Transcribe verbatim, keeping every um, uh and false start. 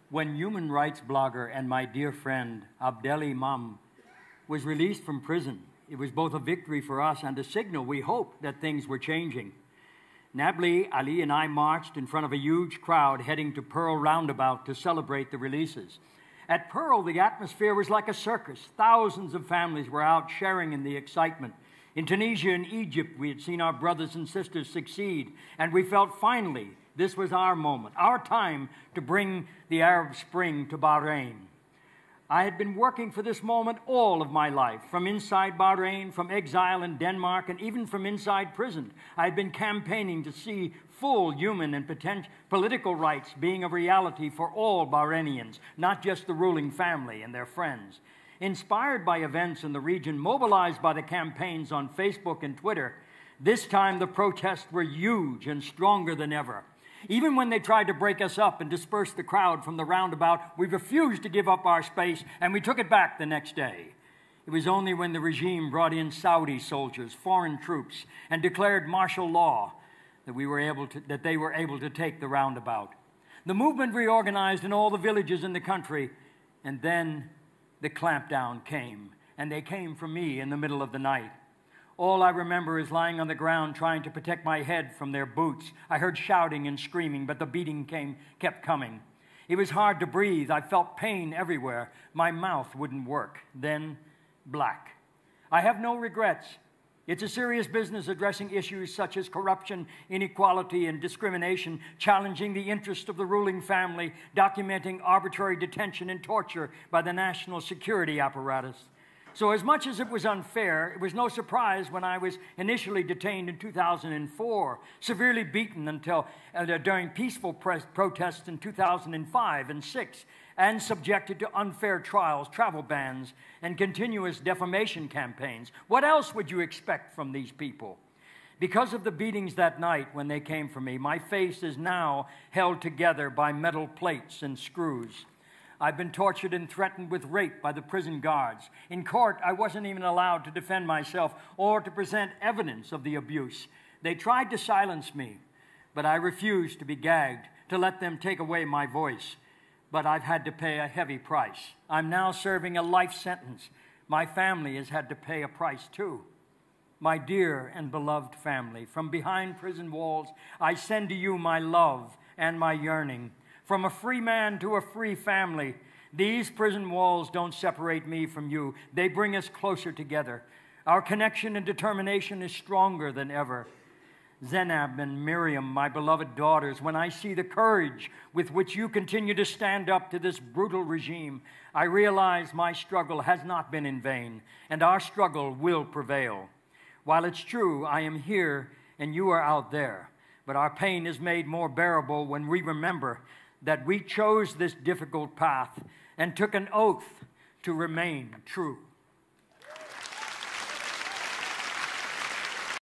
When human rights blogger and my dear friend Abdeli Mam was released from prison, it was both a victory for us and a signal we hoped that things were changing. Nabli, Ali, and I marched in front of a huge crowd heading to Pearl Roundabout to celebrate the releases. At Pearl, the atmosphere was like a circus. Thousands of families were out sharing in the excitement. In Tunisia and Egypt, we had seen our brothers and sisters succeed, and we felt finally this was our moment, our time to bring the Arab Spring to Bahrain. I had been working for this moment all of my life, from inside Bahrain, from exile in Denmark, and even from inside prison. I had been campaigning to see full human and potential political rights being a reality for all Bahrainians, not just the ruling family and their friends. Inspired by events in the region, mobilized by the campaigns on Facebook and Twitter, this time the protests were huge and stronger than ever. Even when they tried to break us up and disperse the crowd from the roundabout, we refused to give up our space, and we took it back the next day. It was only when the regime brought in Saudi soldiers, foreign troops, and declared martial law that we were able to, that they were able to take the roundabout. The movement reorganized in all the villages in the country, and then the clampdown came, and they came for me in the middle of the night. All I remember is lying on the ground trying to protect my head from their boots. I heard shouting and screaming, but the beating came, kept coming. It was hard to breathe. I felt pain everywhere. My mouth wouldn't work. Then, black. I have no regrets. It's a serious business addressing issues such as corruption, inequality, and discrimination, challenging the interest of the ruling family, documenting arbitrary detention and torture by the national security apparatus. So as much as it was unfair, it was no surprise when I was initially detained in two thousand four, severely beaten until uh, during peaceful protests in two thousand five and six, and subjected to unfair trials, travel bans, and continuous defamation campaigns. What else would you expect from these people? Because of the beatings that night when they came for me, my face is now held together by metal plates and screws. I've been tortured and threatened with rape by the prison guards. In court, I wasn't even allowed to defend myself or to present evidence of the abuse. They tried to silence me, but I refused to be gagged, to let them take away my voice. But I've had to pay a heavy price. I'm now serving a life sentence. My family has had to pay a price too. My dear and beloved family, from behind prison walls, I send to you my love and my yearning. From a free man to a free family, these prison walls don't separate me from you. They bring us closer together. Our connection and determination is stronger than ever. Zainab and Miriam, my beloved daughters, when I see the courage with which you continue to stand up to this brutal regime, I realize my struggle has not been in vain, and our struggle will prevail. While it's true, I am here and you are out there, but our pain is made more bearable when we remember that we chose this difficult path and took an oath to remain true.